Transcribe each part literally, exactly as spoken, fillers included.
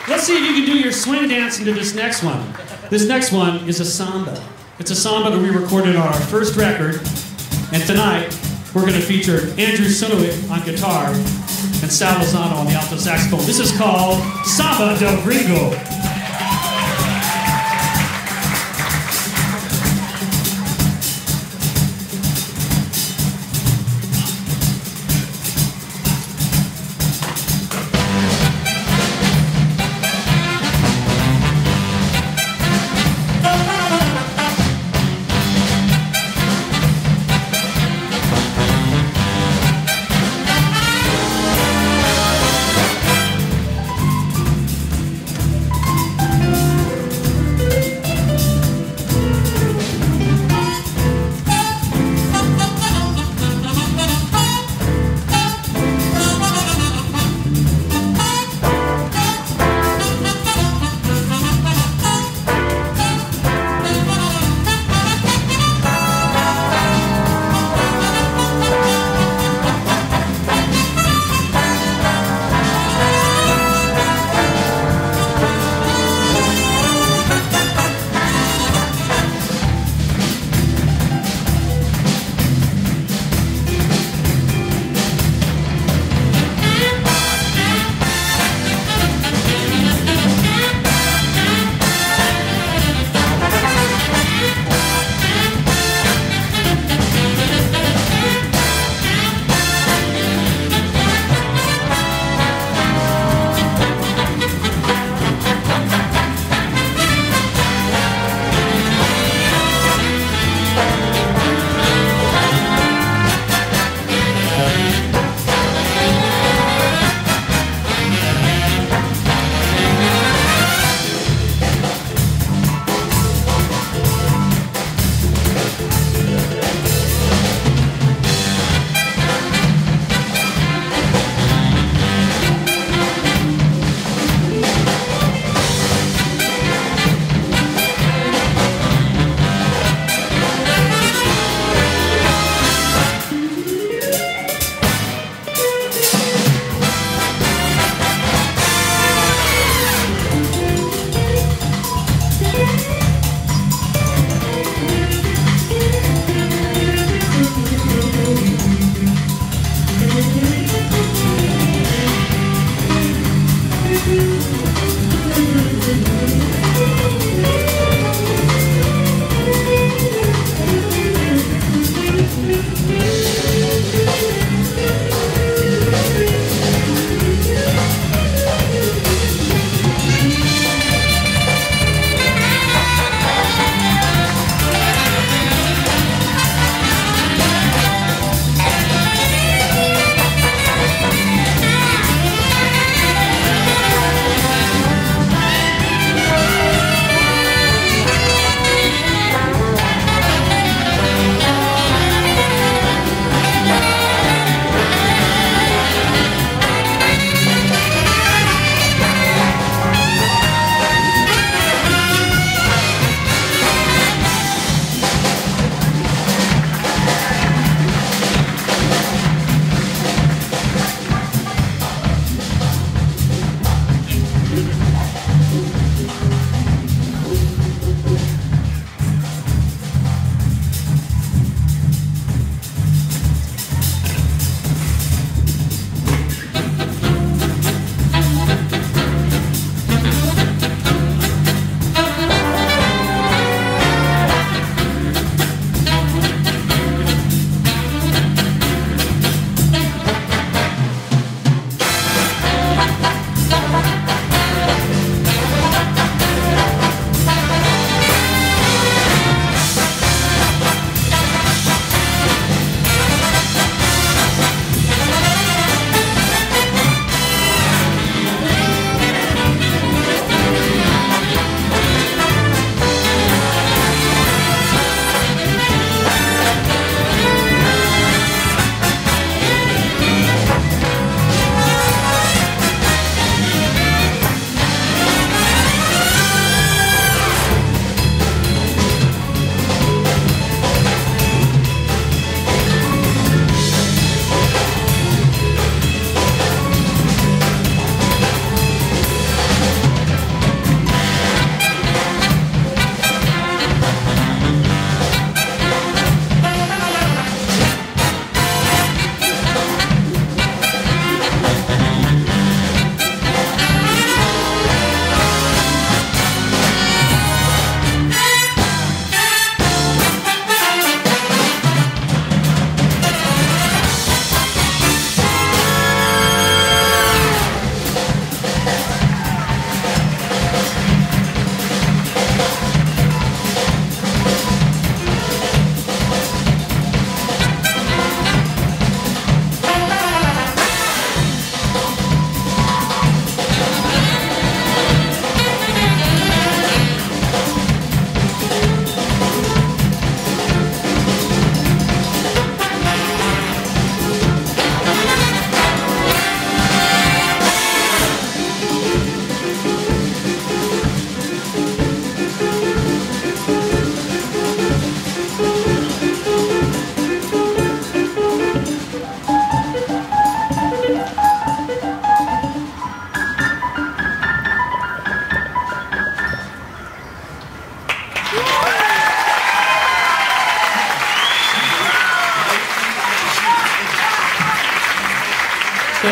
Let's see if you can do your swing dancing to this next one. This next one is a samba. It's a samba that we recorded on our first record. And tonight, we're going to feature Andrew Sunowick on guitar and Sal Lozano on the alto saxophone. This is called Samba del Gringo.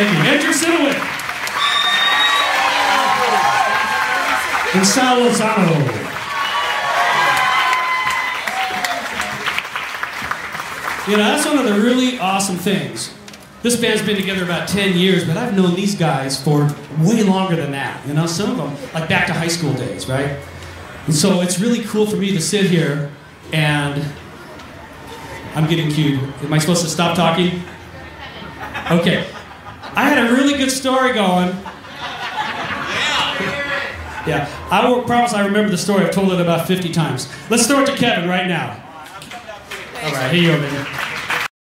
Thank you. Andrew Sinowik. And Sal Lozano. You know, that's one of the really awesome things. This band's been together about ten years, but I've known these guys for way longer than that. You know, some of them, like back to high school days, right? And so it's really cool for me to sit here and I'm getting cued. Am I supposed to stop talking? Okay. I had a really good story going. Yeah, I will promise I remember the story. I've told it about fifty times. Let's throw it to Kevin right now. All right, here you go, man.